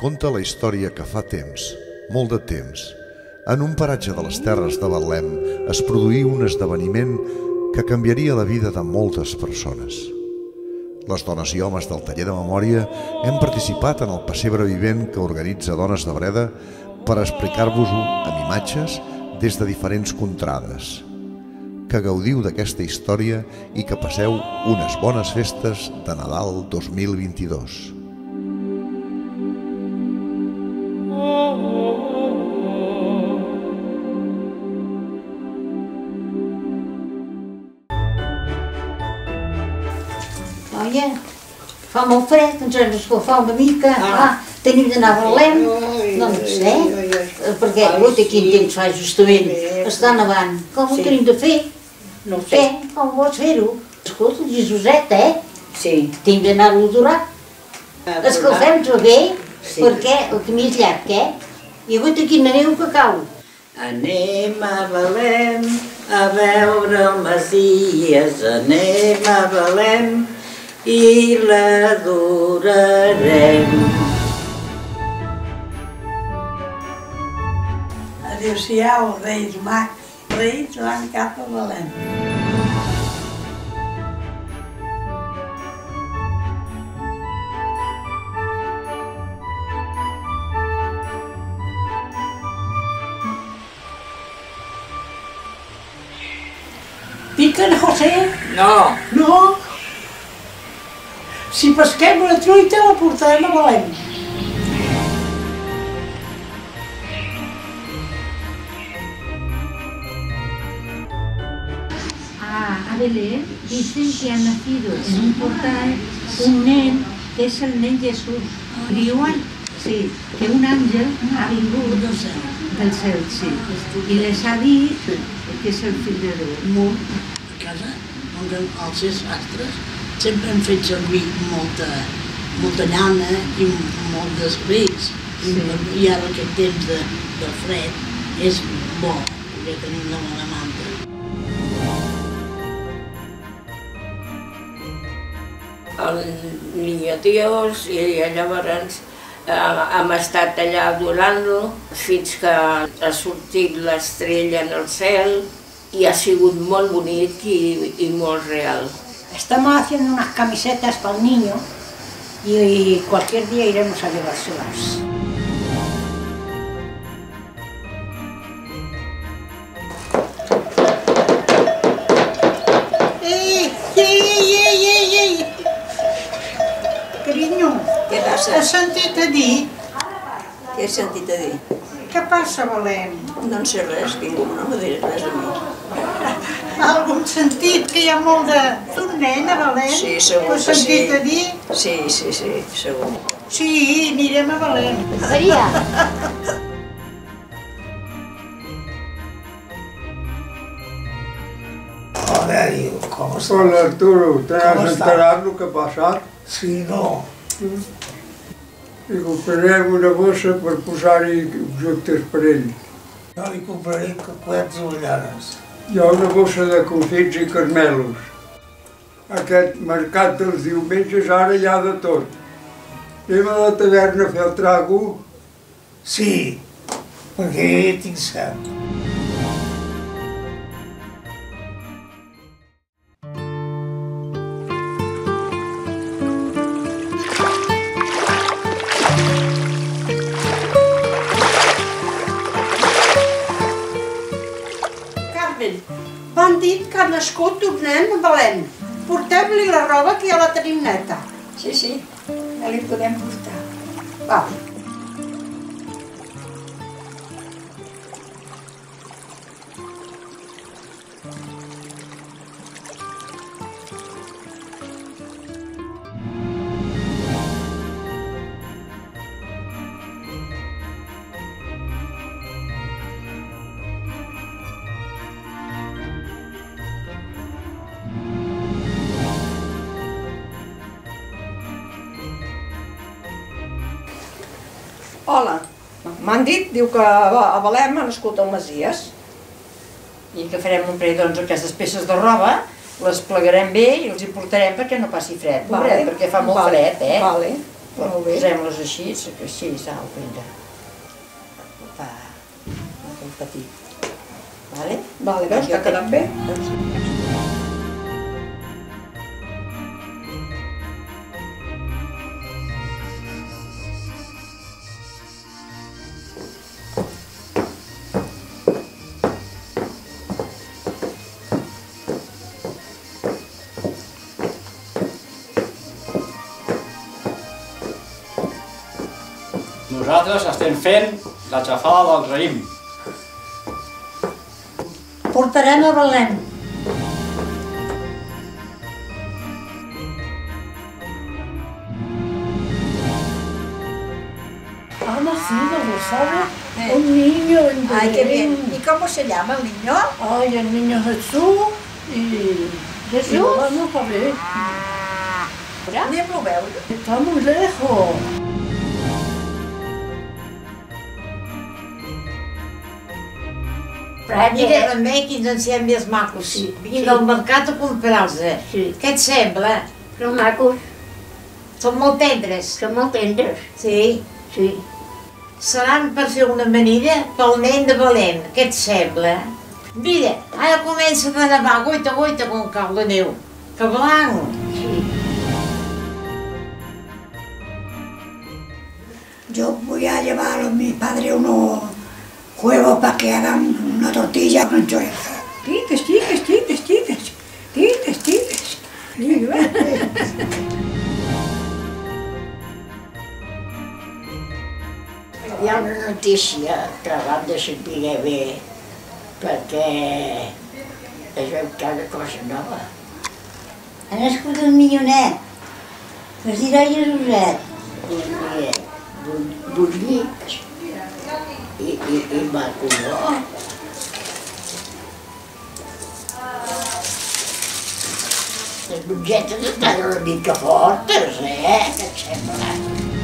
Conta la història que fa temps, molt de temps, en un paratge de les terres de Betlem es produí un esdeveniment que canviaria la vida de moltes persones. Les dones i homes del taller de memòria hem participat en el pessebre vivent que organitza Dones de Breda per explicar-vos-ho amb imatges des de diferents contrades. Que gaudiu d'aquesta història i que passeu unes bones festes de Nadal 2022. Noia, fa molt fred, ens hem d'escalfar una mica. Tenim d'anar a Betlem, no sé, perquè quin temps fa justament, està nevant. Com ho tenim de fer? No ho sé. Com vols fer-ho? Escolta, Jesuset, Sí. Tinc d'anar-lo a durar. Escalfem-nos bé, perquè el camí és llarg, I aguanta quina neu que cau. Anem a Betlem a veure el Messies, anem a Betlem i l'adorarem. Adéu-siau, Reis Mags. Reis van cap a Betlem. Piquen, José? No. No? Si pesquem la truita la portarem a Betlem. A Belén dicen que ha nacido en un portal un nen que és el nen Jesús. Diuen, sí, que un àngel ha vingut del cel, sí, i les ha dit que és el fill de Déu. A casa, els sastres, sempre hem fet servir molta llana i molt d'escrits. I ara aquest temps de fred és bo, perquè tenim una bona manta. El Niño Dios, i llavors hem estat allà adorant-lo fins que ha sortit l'estrella en el cel i ha sigut molt bonic i molt real. Estamos haciendo unas camisetas para el niño y cualquier día iremos a llevárselas. Carinyo, Què passa? has sentit a dir? Què he sentit a dir? Què passa, Belén? No en sé res, ningú no m'ha dit res a mi. Algun sentit que hi ha molt d'un nen a Belén? Sí, segur Ho has que sí. sentit a dir? Sí, segur. Sí, anirem a Belén. Maria, Com estàs? Hola Arturo, te Com n'has està? enterat el que ha passat? Sí, no. I comprarem una bossa per posar-hi objectes per ell. Jo li compraré coets i ullares. Hi ha una bossa de confits i carmelos. Aquest mercat dels diumenges ara hi ha de tot. Anem a la taverna a fer el trago. Sí, perquè jo tinc set. Carmen, m'han dit que ha nascut un nen a Belén. Portem-li la roba que ja la tenim neta. Sí, Ja li podem portar. Va. Hola, m'han dit, diu que a Betlem ha nascut el Messies i que farem un parell d'aquestes peces de roba, les plegarem bé i els hi portarem perquè no passi fred, pobret, perquè fa molt fred, Vale. Posem-les així, que així, sau, vinga. Va, un petit. Vale? Vale, veus que ha quedat bé? Nosaltres estem fent la xafada del raïm. Portarem a Belém. Ha nacido, ¿lo sabe? Un niño en Belén. Ay, qué bien. ¿Y cómo se llama el niño? Ay, el niño Jesús y... ¿Jesús? Y lo vamos a ver. Anem-lo a veure. Está muy lejos. Mira, també quins encens més macos. Vinc al mercat a comprar-los. Què et sembla? Són macos, Són molt tendres. són molt tendres. Sí. Sí. Seran per fer una amanida pel nen de Belém. Què et sembla? Mira, ara comença a nevar, goita, goita, com cau de neu. Que blanc. Yo voy a llevar a mi padre unos huevos para que hagan una tortilla con chorizo. Tites, tites, tites, tites. Tites, tites. Hi ha una notícia que l'hem de saber bé, perquè es veu cada cosa nova. Ha nascut un millonet, que es dirà Jesuset. Bullit i maco, no? Les mongetes estan una mica fortes, què et sembla?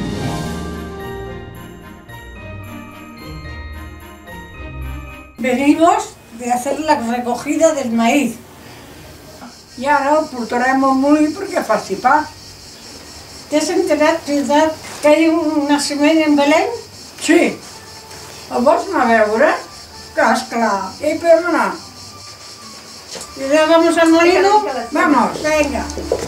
Venimos de hacer la recogida del maíz. Y ahora ho portarem al molí perquè faci pa. T'has enterat, ciutat, que hi ha un naixement en Belén? Sí. El vols anar a veure? Clar, esclar. I podem anar. ¿Y ya vamos al molino? Vamos, venga.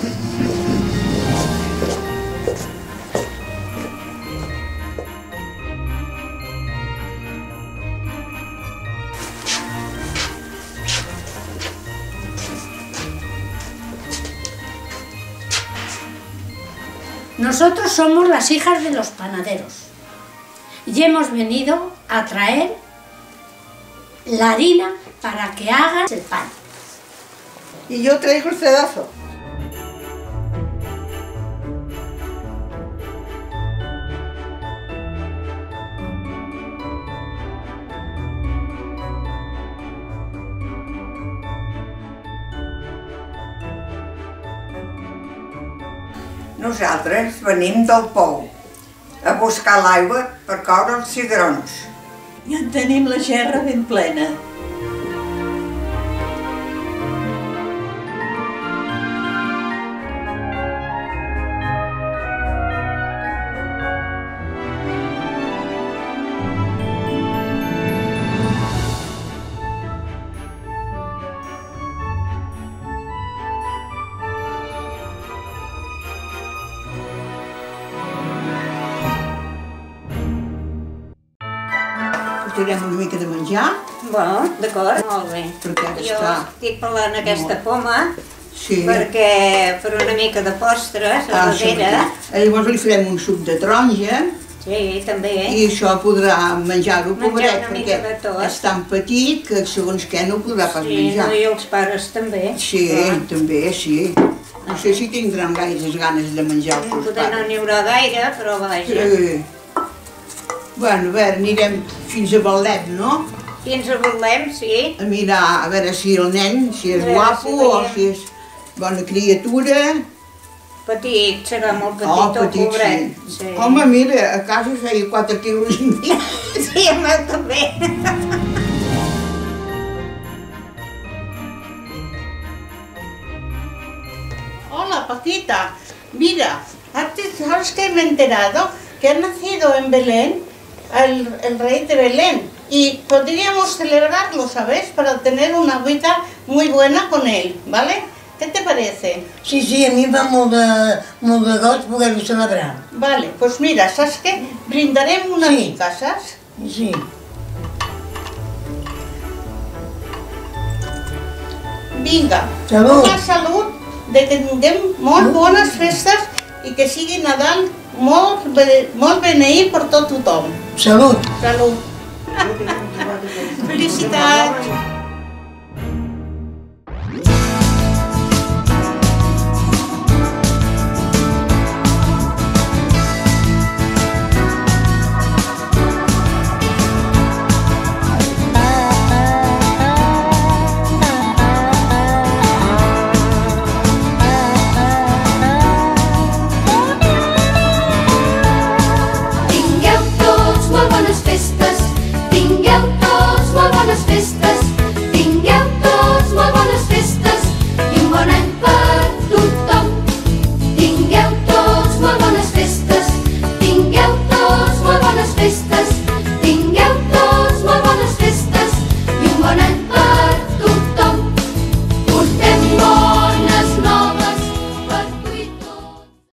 Nosotros somos las hijas de los panaderos y hemos venido a traer la harina para que hagas el pan. Y yo traigo el cedazo. Nosaltres venim del pou a buscar l'aigua per coure els cigrons. Ja en tenim la gerra ben plena. Tirem una mica de menjar. Bon, d'acord, molt bé. Perquè ha Jo d'estar... estic parlant aquesta poma Sí. perquè per una mica de postres a darrere. Llavors li farem un suc de taronja. Sí, també. I això podrà menjar-ho, pobret, una mica de perquè tot. és tan petit que segons què no ho podrà pas Sí, menjar. no, i els pares també. Sí, també, sí. No sé si tindran gaires ganes de menjar els seus Potser no n'hi haurà gaire, però vaja. Sí. Bueno, a veure, anirem fins a Belém, no? Fins a Belém, sí. A mirar, a veure si el nen, si és guapo o si és bona criatura. Petit, serà molt petit, Oh, el petit, pobret. sí. Home, mira, a casa feia 4 quilos i mig. Sí, el meu també. Hola, petita. Mira, ¿Sabes qué me he enterado? Que ha nacido en Belén el rey de Belén y podríamos celebrarlo, ¿sabes? Para tener una vida muy buena con él, ¿vale? ¿Qué te parece? Sí, a mi em fa molt de goig poder-ho celebrar. Vale, pues mira, saps què? Brindarem una mica, saps? Sí. Vinga, Salut. una salut, de que tinguem molt bones festes i que sigui Nadal molt beneït per tot tothom. Salut. Salut. Felicitats.